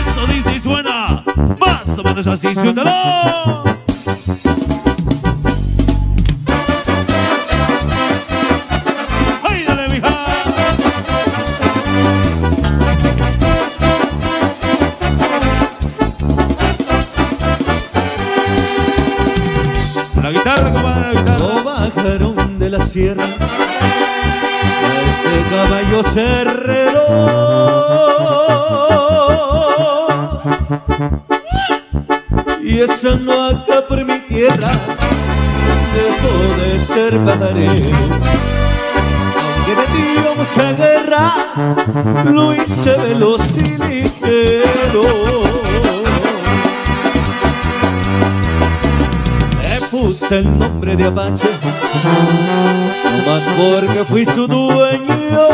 Esto dice y suena más o menos así, suéltalo. ¡Ay, dale, mija! La guitarra, compadre, la guitarra. Lo bajaron de la sierra a ese caballo cerrero. Y esa no acá por mi tierra dejó de ser pajarero. Aunque he tenido mucha guerra, lo hice veloz y ligero. Puse el nombre de Apache, nomás porque fui su dueño.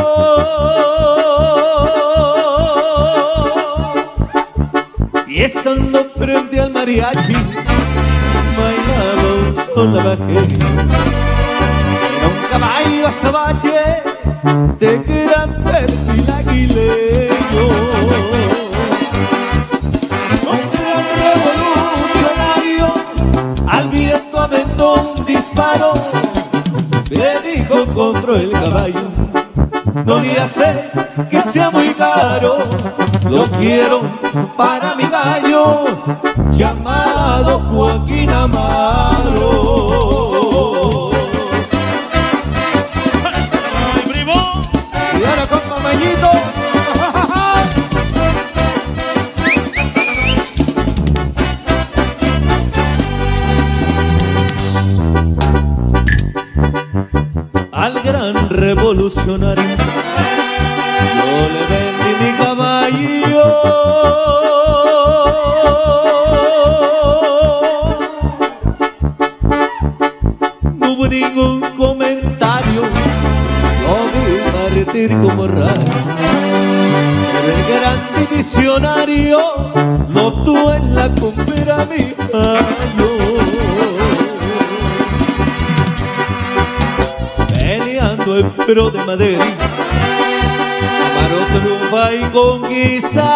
Y esa no prendí al mariachi, bailaba un salvaje. Era un caballo azabache de gran perfil aguileño. Al viento aventó un disparo, me dijo contra el caballo, no le hace que sea muy caro, lo quiero para mi gallo, llamado Joaquín Amaro. ¡Ay, primo! Y ahora con Mamañito. Al gran revolucionario yo le vendí mi caballo. No hubo ningún comentario, lo vi partir como rayo. Pero el gran divisionario notó en la cumbera mi gallo. Peleando en pro de Madrid, Amaro triunfa y conquista.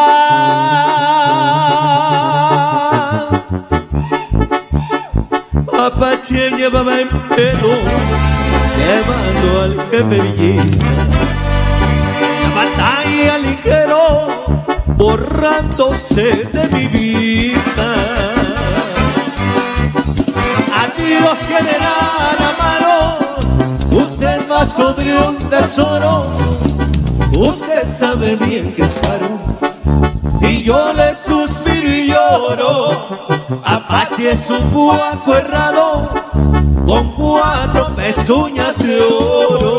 Apache llevaba en pelo, llevando al jefe Villista. La batalla ligero, borrándose de mi vista. Adiós, general Amaro, usted va sobre un tesoro, usted sabe bien que es caro, y yo le suspiro y lloro. Apache es un guaco errado, con 4 pezuñas de oro.